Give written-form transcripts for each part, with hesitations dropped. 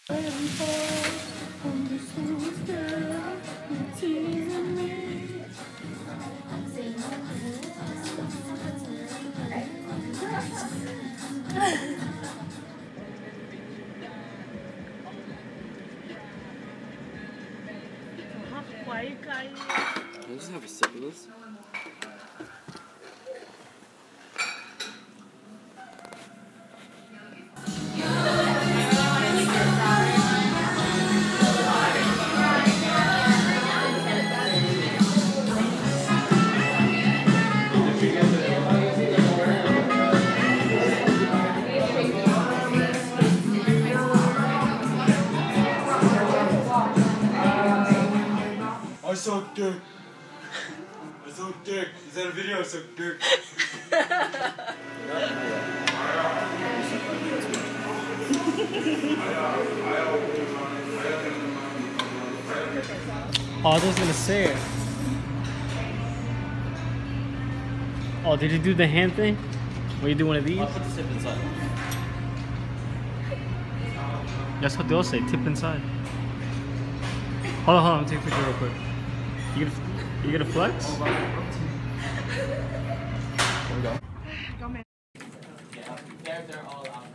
Can I just have a sip of this? I suck dick. I suck dick. Is that a video? I suck dick. Oh, I was gonna say it. Oh, did you do the hand thing? Will you do one of these? I'll put the tip inside. That's what they'll say, tip inside. Hold on, let me take a picture real quick. You gonna flex? There we go. Yeah, they're all out.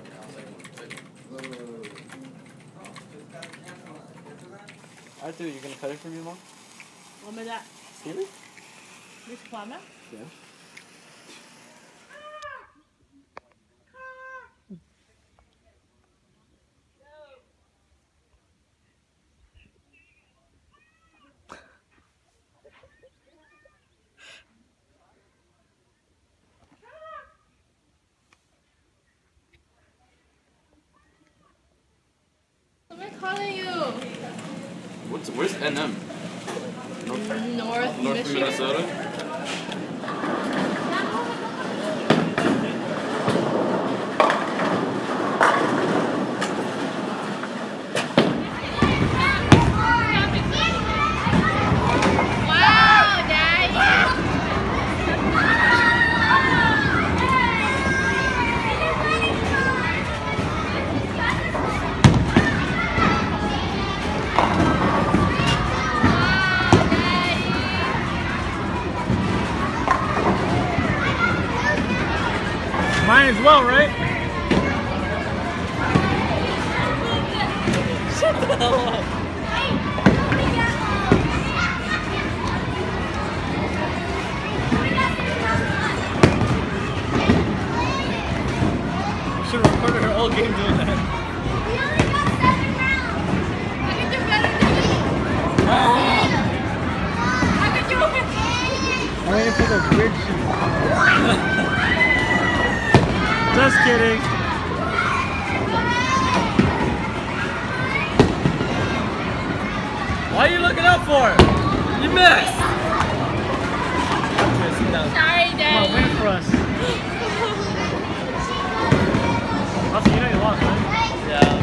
Arthur, you gonna cut it for me, Mom? What was that? Really? This plumber? Yeah. I'm calling you. Where's NM? North Michigan. Minnesota? Mine as well, right? Shut the hell up. I should have recorded her whole game doing that. We only got 7 rounds. I can do better than you. I can do it. I'm waiting for the bridge. Just kidding. What are you looking up for? You missed! Okay, sit down. Sorry, Come on, Daddy. win for us. Also, you know you lost, right? Yeah.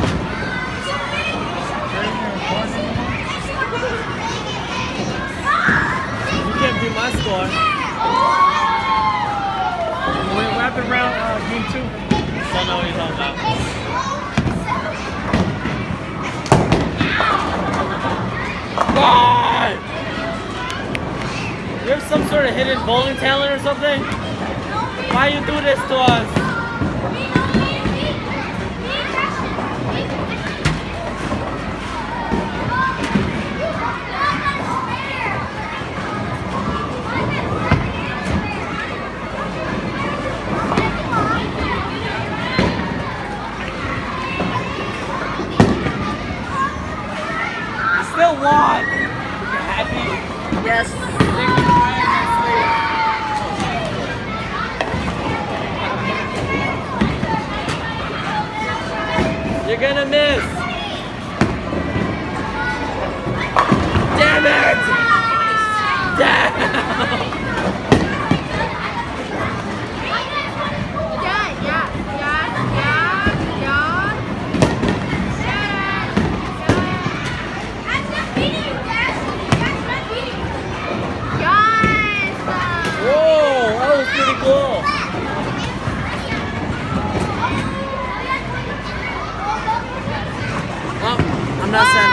You can't beat my score. We're wrapping around game 2. Don't know what you're talking about. God! You have some sort of hidden bowling talent or something? Why you do this to us? Still won! You happy? Yes. You're gonna miss! Damn it! Damn! Whoa, that was pretty cool. I'm not saying